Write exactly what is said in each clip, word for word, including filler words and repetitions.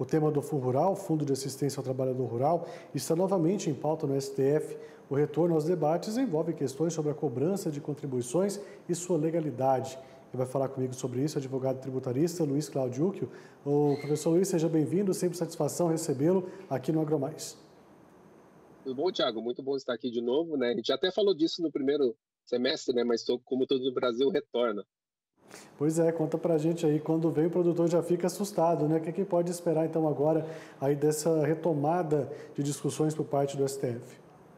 O tema do Fundo Rural, Fundo de Assistência ao Trabalhador Rural, está novamente em pauta no S T F. O retorno aos debates envolve questões sobre a cobrança de contribuições e sua legalidade. Quem vai falar comigo sobre isso é o advogado tributarista Luiz Cláudio Ucchio. O professor Luiz, seja bem-vindo, sempre satisfação recebê-lo aqui no AgroMais. Tudo bom, Thiago? Muito bom estar aqui de novo, né? A gente até falou disso no primeiro semestre, né? Mas como todo o Brasil retorna. Pois é, conta pra gente aí, quando vem o produtor já fica assustado, né? O que, é que pode esperar então agora aí dessa retomada de discussões por parte do S T F?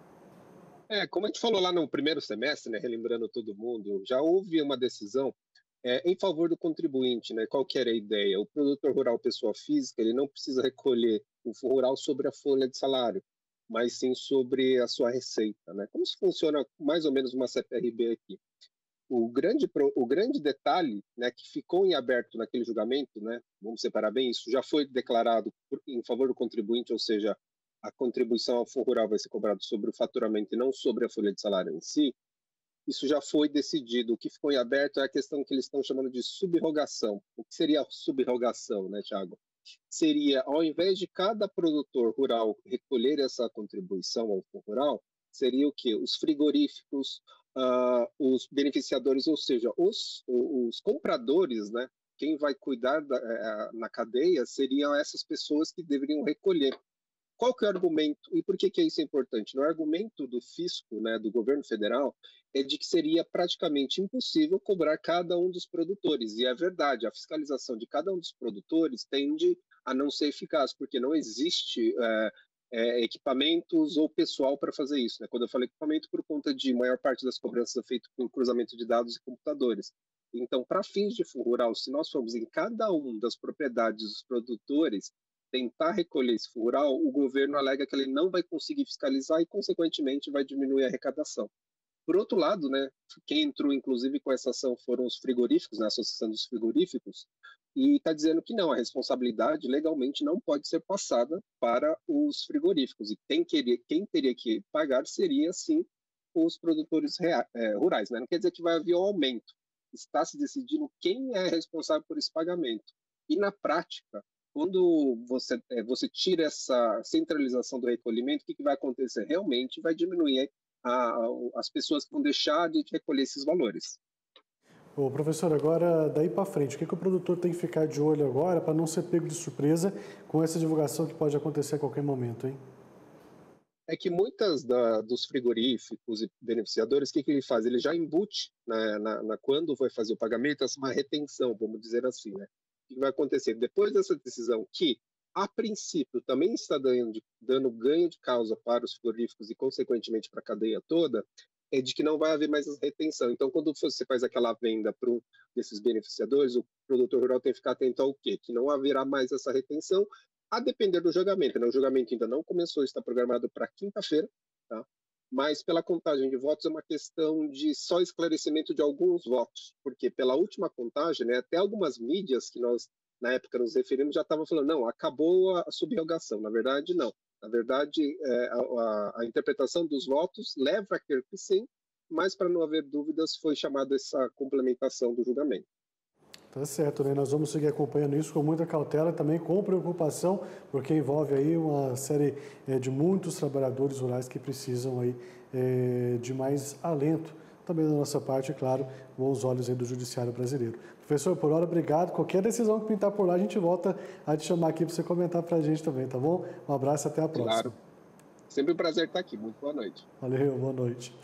É, como a gente falou lá no primeiro semestre, né? Relembrando todo mundo, já houve uma decisão é, em favor do contribuinte, né? Qual que era a ideia? O produtor rural, pessoa física, ele não precisa recolher o fundo rural sobre a folha de salário, mas sim sobre a sua receita, né? Como se funciona mais ou menos uma C P R B aqui? O grande, o grande detalhe, né, que ficou em aberto naquele julgamento, né, vamos separar bem isso, já foi declarado por, em favor do contribuinte, ou seja, a contribuição ao Fundo Rural vai ser cobrada sobre o faturamento e não sobre a folha de salário em si. Isso já foi decidido. O que ficou em aberto é a questão que eles estão chamando de subrogação. O que seria a subrogação, né, Thiago? Seria, ao invés de cada produtor rural recolher essa contribuição ao Fundo Rural, seria o quê? Os frigoríficos, uh, os beneficiadores, ou seja, os, os compradores, né? Quem vai cuidar da, uh, na cadeia seriam essas pessoas que deveriam recolher. Qual que é o argumento e por que, que isso é importante? No argumento do fisco, né, do governo federal, é de que seria praticamente impossível cobrar cada um dos produtores. E é verdade, a fiscalização de cada um dos produtores tende a não ser eficaz, porque não existe é, é, equipamentos ou pessoal para fazer isso. Né? Quando eu falo equipamento, por conta de maior parte das cobranças é feito com cruzamento de dados e computadores. Então, para fins de fundo rural, se nós formos em cada um das propriedades dos produtores, tentar recolher esse fundo rural, o governo alega que ele não vai conseguir fiscalizar e, consequentemente, vai diminuir a arrecadação. Por outro lado, né, quem entrou, inclusive, com essa ação foram os frigoríficos, né, a Associação dos Frigoríficos, e está dizendo que não, a responsabilidade legalmente não pode ser passada para os frigoríficos, e quem, queria, quem teria que pagar seria, sim, os produtores rea, é, rurais. Né? Não quer dizer que vai haver um aumento, está se decidindo quem é responsável por esse pagamento. E, na prática, quando você, você tira essa centralização do recolhimento, o que, que vai acontecer? Realmente vai diminuir a, a, as pessoas que vão deixar de recolher esses valores. Ô, professor, agora daí para frente, o que, que o produtor tem que ficar de olho agora para não ser pego de surpresa com essa divulgação que pode acontecer a qualquer momento, hein? É que muitas da, dos frigoríficos e beneficiadores, o que, que ele faz? Ele já embute, na, na, na, quando vai fazer o pagamento, essa uma retenção, vamos dizer assim, né? O que vai acontecer? Depois dessa decisão que, a princípio, também está dando, dando ganho de causa para os frigoríficos e, consequentemente, para a cadeia toda, é de que não vai haver mais essa retenção. Então, quando você faz aquela venda para um desses beneficiadores, o produtor rural tem que ficar atento ao quê? Que não haverá mais essa retenção, a depender do julgamento. Né? O julgamento ainda não começou, está programado para quinta-feira, tá? Mas pela contagem de votos é uma questão de só esclarecimento de alguns votos, porque pela última contagem, né, até algumas mídias que nós, na época, nos referimos, já estavam falando, não, acabou a subrogação. Na verdade, não. Na verdade, é, a, a interpretação dos votos leva a crer que sim, mas para não haver dúvidas, foi chamada essa complementação do julgamento. Tá certo, né? Nós vamos seguir acompanhando isso com muita cautela e também com preocupação, porque envolve aí uma série é, de muitos trabalhadores rurais que precisam aí é, de mais alento. Também da nossa parte, é claro, bons olhos aí do Judiciário Brasileiro. Professor, por hora, obrigado. Qualquer decisão que pintar por lá, a gente volta a te chamar aqui para você comentar para a gente também, tá bom? Um abraço e até a próxima. Claro. Sempre um prazer estar aqui. Muito boa noite. Valeu, boa noite.